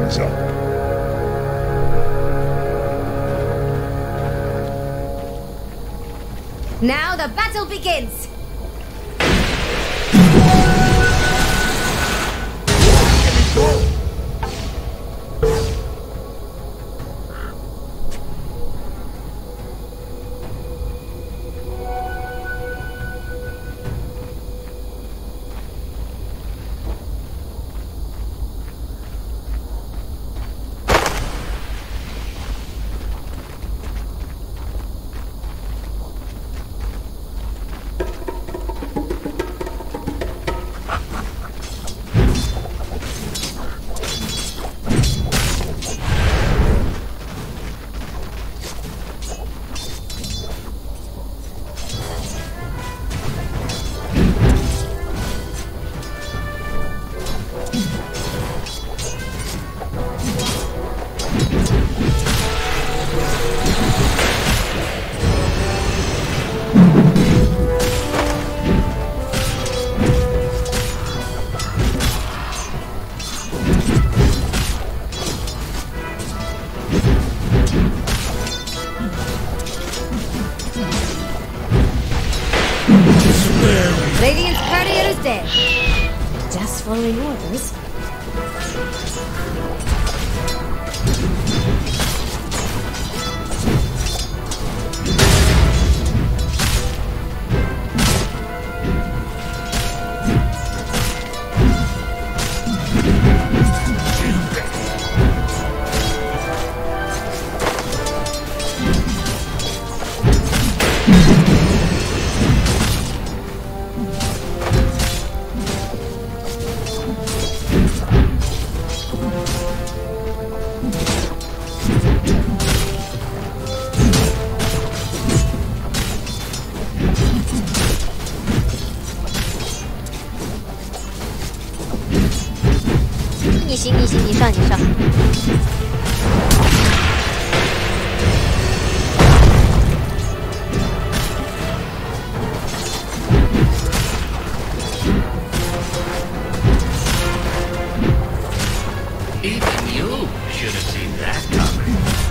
things up. Now the battle begins! Radiant's courier is dead. Just following orders. 你上。 Even you should have seen that coming.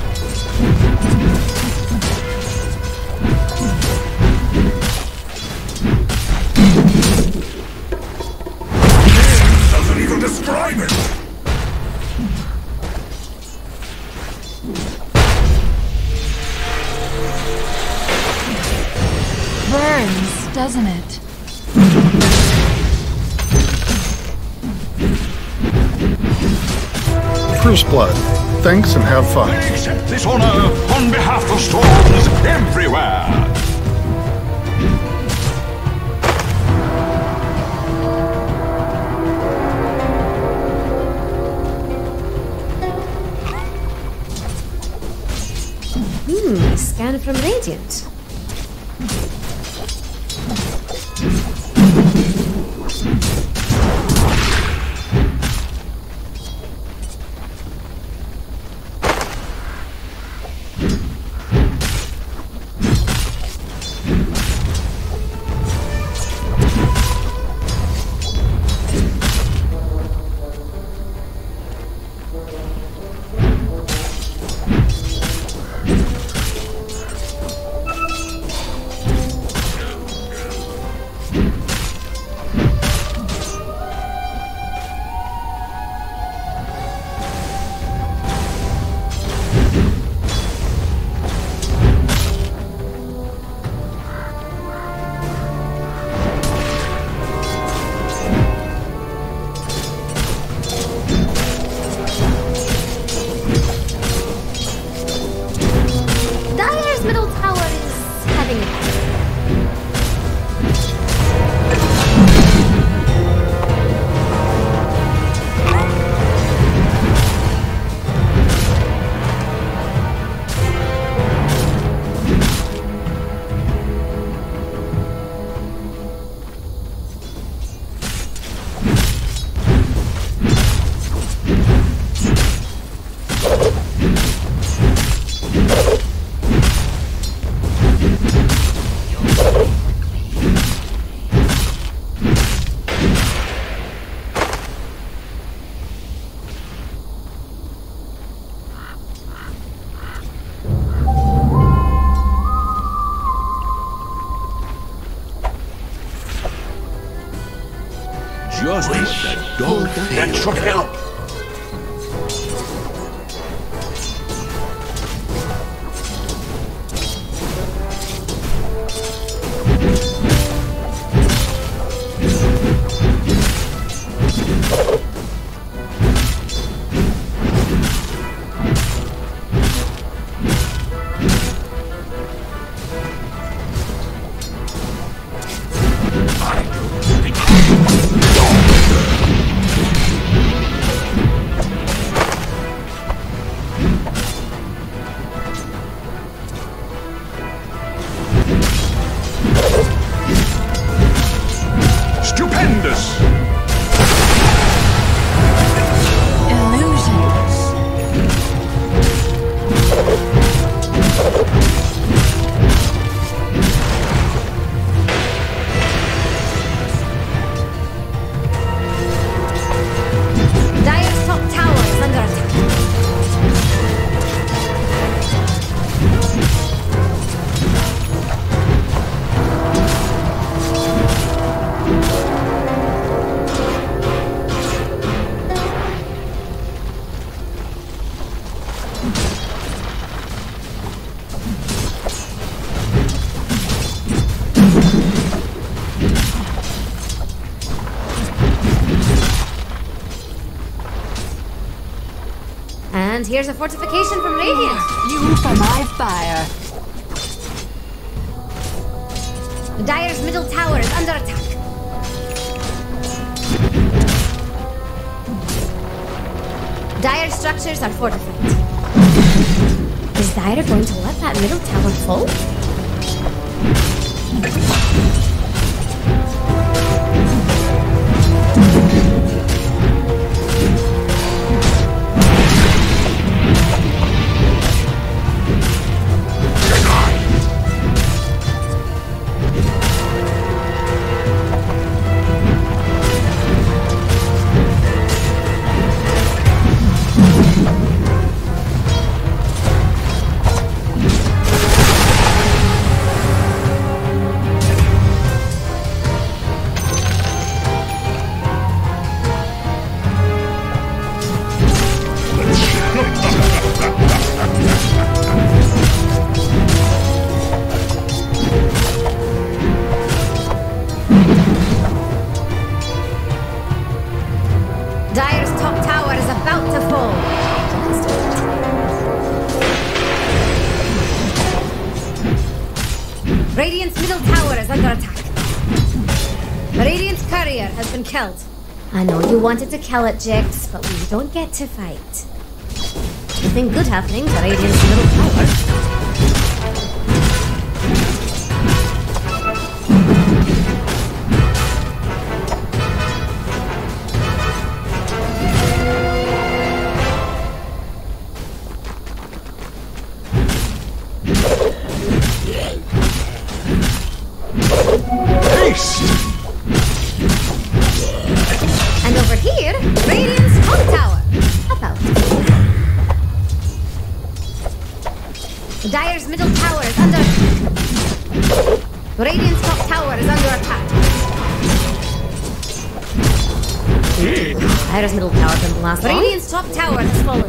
Doesn't even describe it! Burns, doesn't it? First blood. Thanks and have fun. I accept this honor on behalf of storms everywhere! Scan from Radiant. just what that dog does. That should help. And here's a fortification from Radiant. You for my fire. The Dire's middle tower is under attack. Dire structures are fortified. Is Dire going to let that middle tower fall? Dire's top tower is about to fall. Radiant's middle tower is under attack. Radiant's courier has been killed. I know you wanted to kill it, Jix, but we don't get to fight. Nothing good happening to Radiant's middle tower. And over here, Radiant's top tower. About. The Dire's middle tower is under attack. Radiant's top tower is under attack. Dire's middle tower didn't last long. Radiant's top tower has fallen.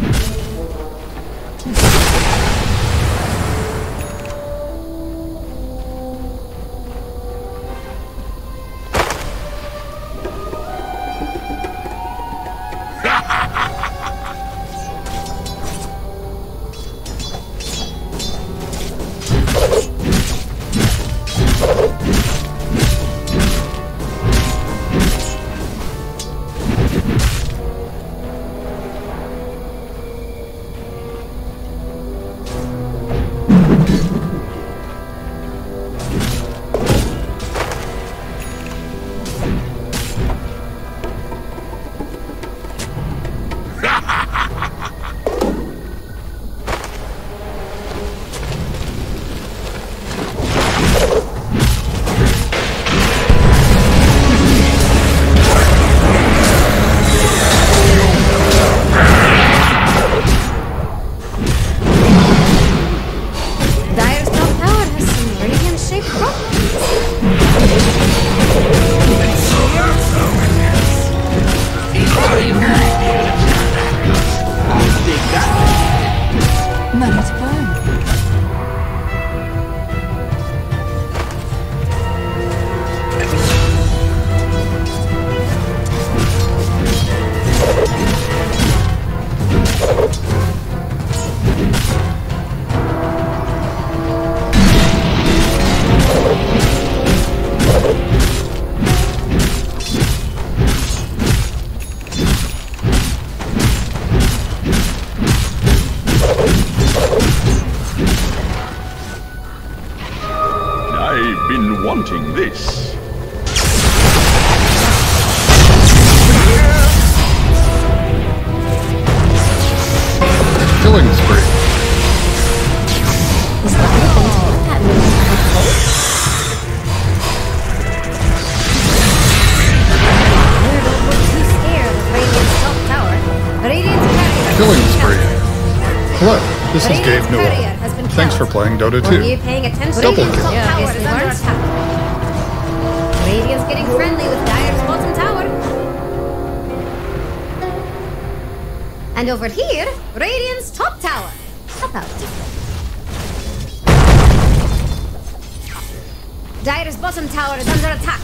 This is Gabe Radiant's Newell. courier has been Thanks for killed. playing Dota Were you 2. paying attention? Double Radiant's kill. top Yeah, tower is under attack. Radiant's getting friendly with Dire's bottom tower. And over here, Radiant's top tower. About different. Dire's bottom tower is under attack.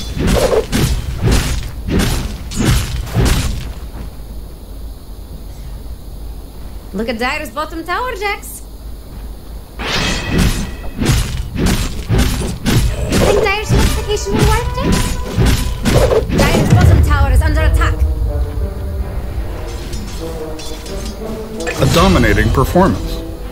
Look at Dire's bottom tower, Jax. Think Dire's fortification will work, Jax? Dire's bottom tower is under attack. A dominating performance.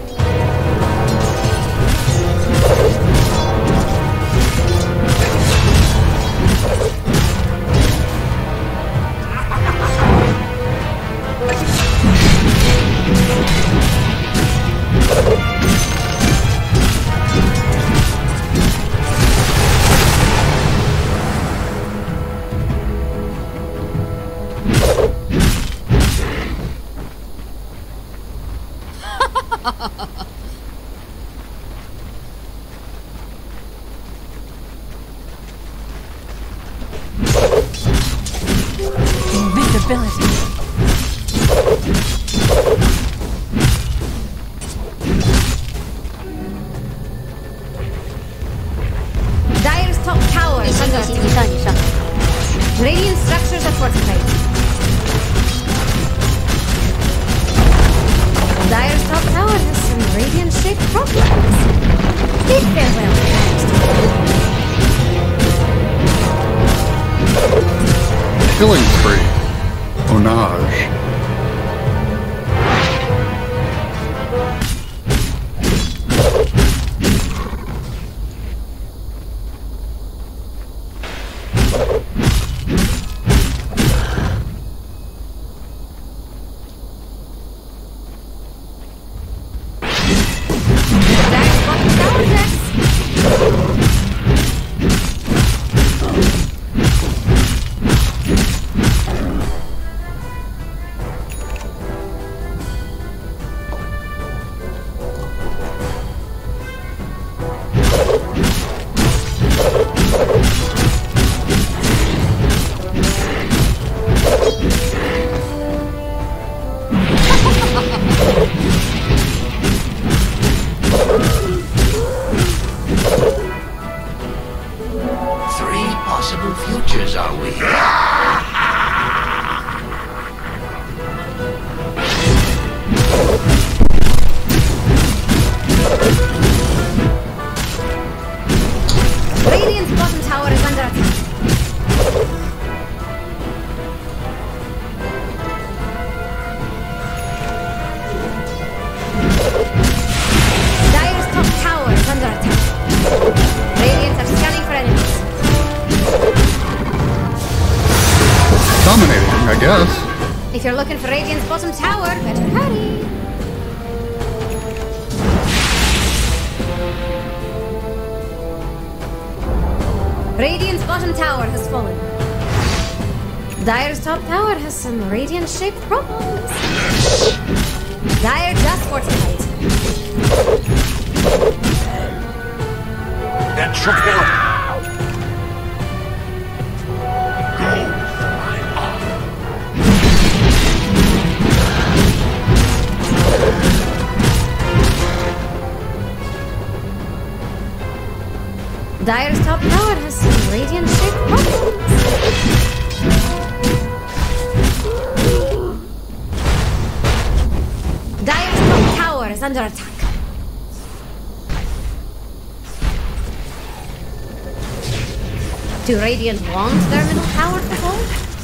Invisibility. Dire's top tower is under attack. Radiant structures are fortified. Dire's top tower has some radiant-shaped problems. Bid farewell, Killing spree. Onage. Dire's bottom tower, Jax. Three possible futures, are we? Radiant's bottom tower is under attack. Dire's top tower is under attack. Radiants are scanning for enemies. Dominating, I guess. If you're looking for Radiant's bottom tower, better hurry. Radiant's bottom tower has fallen. Dire's top tower has some radiant-shaped problems. Dire just fortified. That should help. Dire's top tower has some radiant-shaped problems. Dire's top tower is under attack. Do Radiant want their middle tower to fall?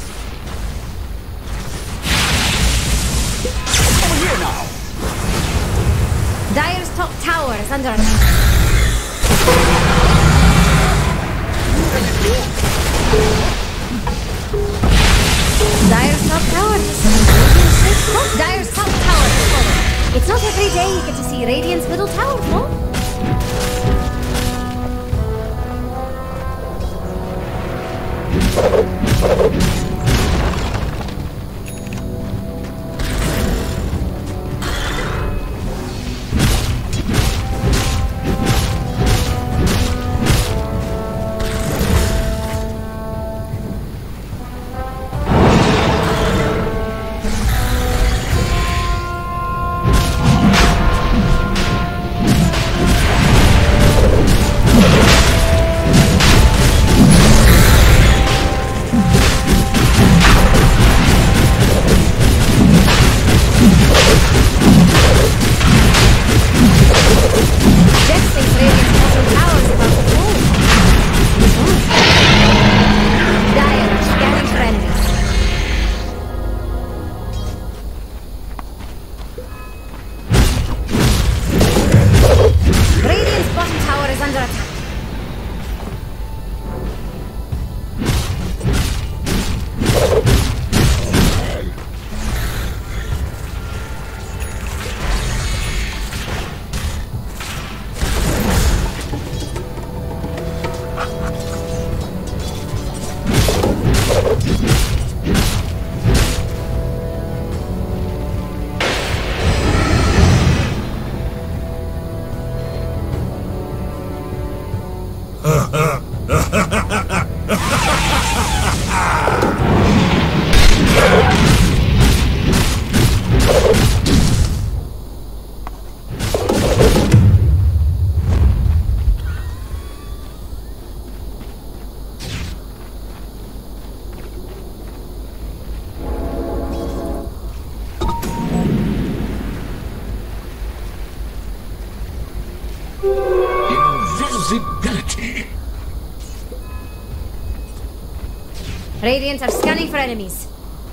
Over here now. Dire's top tower is under attack. Dire's top tower has some radiant-shaped problems. Dire's top tower has fallen. It's not every day you get to see Radiant's middle tower fall. Radiant are scanning for enemies.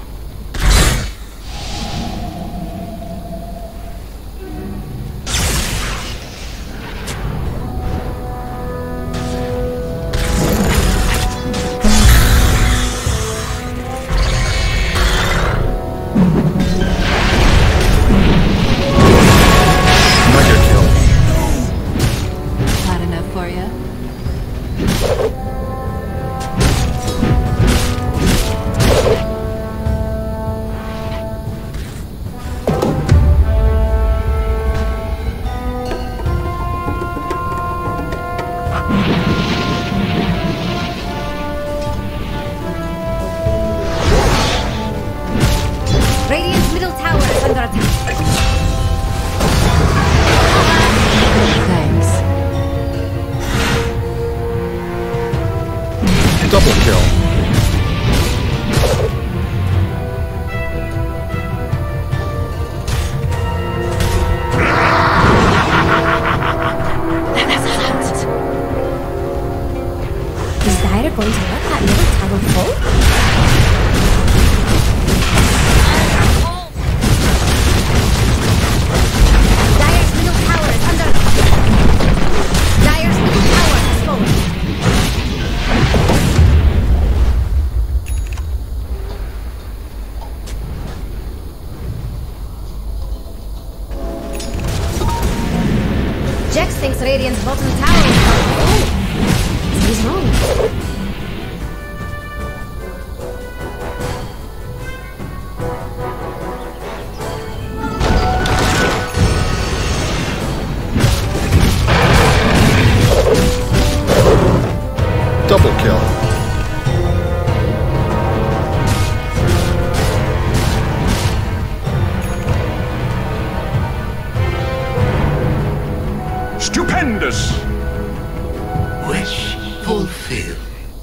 Radiant's middle tower is under attack. Thanks. Double kill. Is Dire going to let that middle tower fall? Dire's middle tower is under attack. Dire's middle tower has fallen. Jex thinks Radiant's bottom tower is going to fall. He's wrong. Double kill. Stupendous! Wish fulfilled.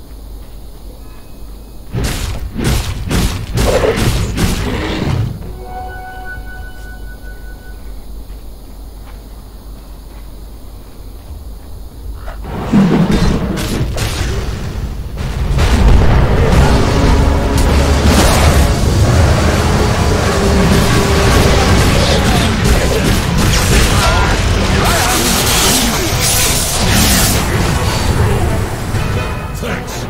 Thanks.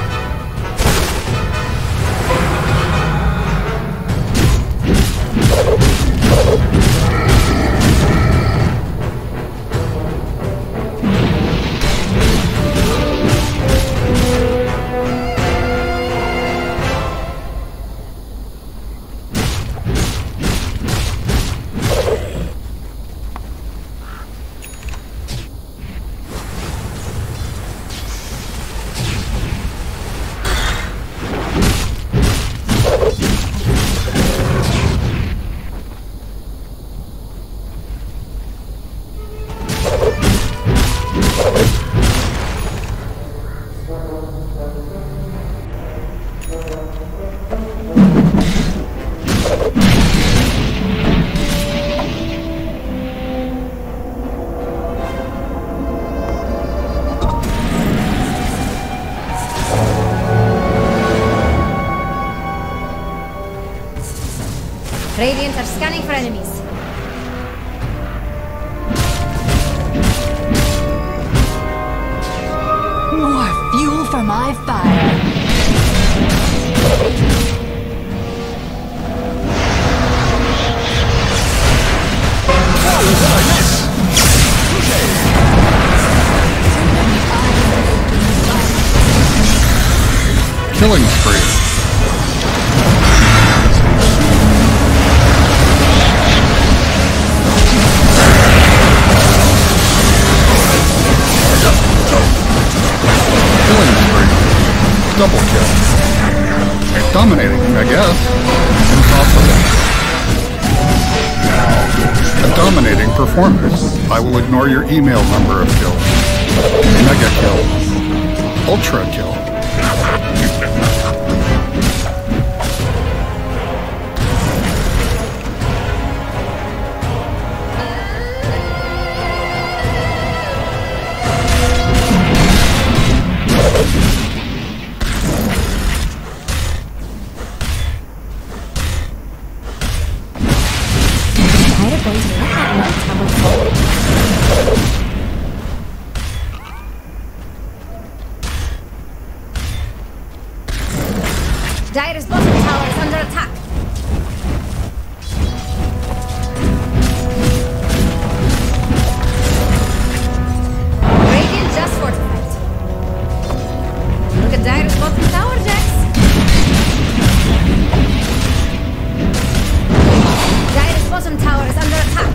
Radiant are scanning for enemies. More fuel for my fire. Killing spree. Killing spree. Double kill. Dominating, I guess. Impossible. A dominating performance. I will ignore your email number of kills. Mega kill. Ultra kill. Dire's bottom tower is under attack. Radiant just fortified. Look at Dire's bottom tower, Jax. Dire's bottom tower is under attack.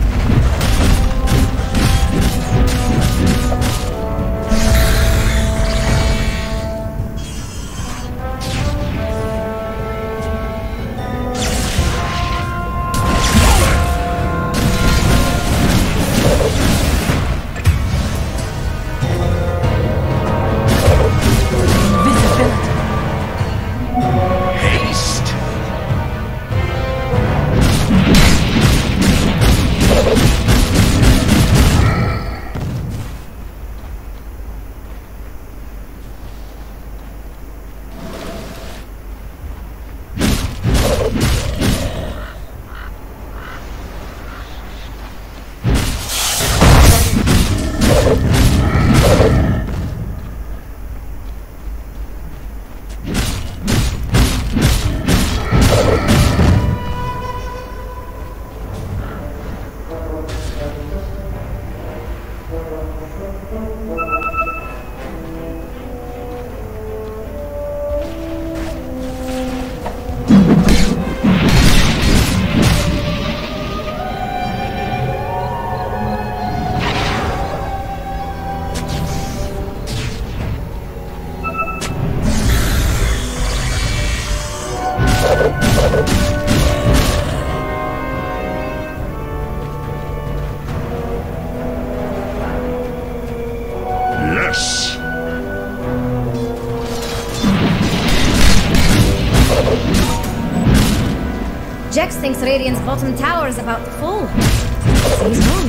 Jex thinks Radiant's bottom tower is about to fall. So he's wrong.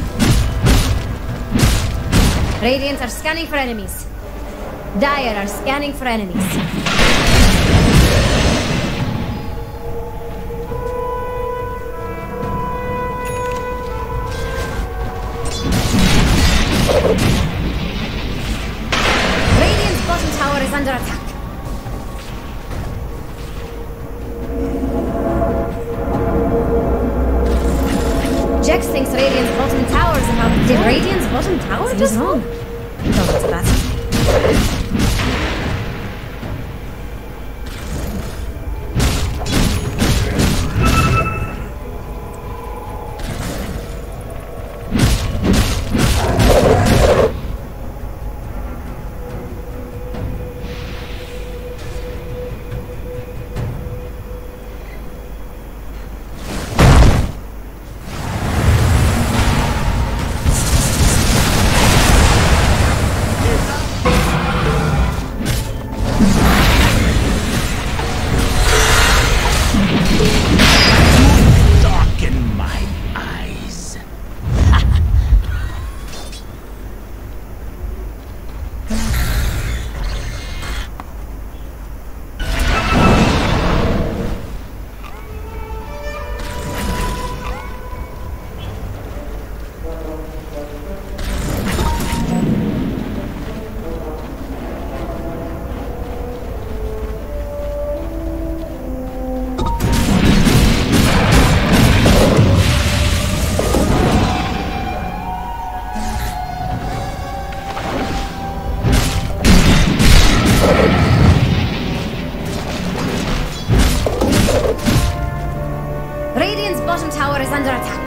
Radiant are scanning for enemies. Dire are scanning for enemies. Radiant's bottom tower is under attack. Jex thinks Radiant's bottom tower is about to... Did Radiant's bottom tower just wrong? No, that's a bad. Radiant's bottom tower is under attack.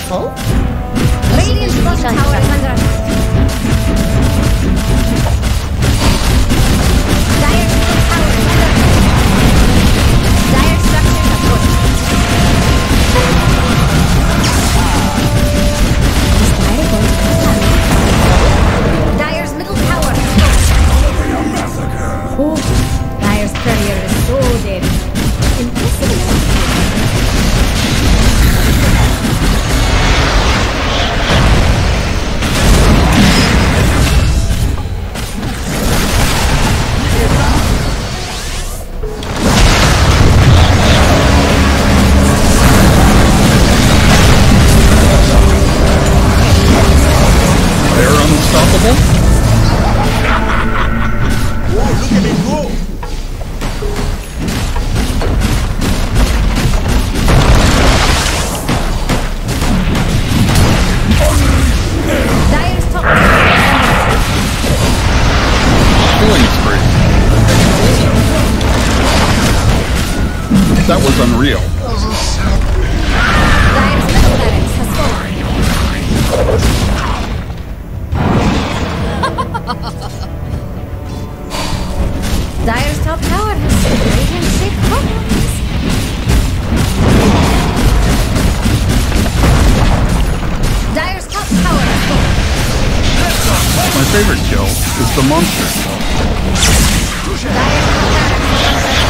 full. Radiant's bottom tower is under attack. Dire's middle tower is under attack. Dire structures are fortified. Is Dire going to kill me? Dire's middle tower is fallen. Oh, Dire's courier is so dead. Impressive. They're unstoppable? Whoa, look at him go! Dire's top tower is under attack. Killing spree. That was unreal. Dire's middle barracks has fallen. Dire's top tower has radiant-shaped problems. Dire's top tower is fallen. My favorite kill is the monster. Dire's top barracks is under attack.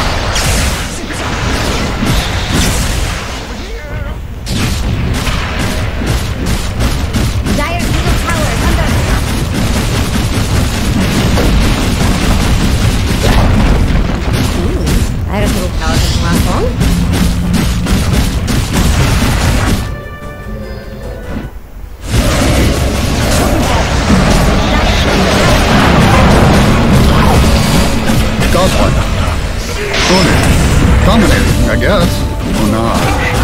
Dire's middle tower is under attack. Dire's middle tower doesn't last long. Godlike. Dominating, I guess. Or not.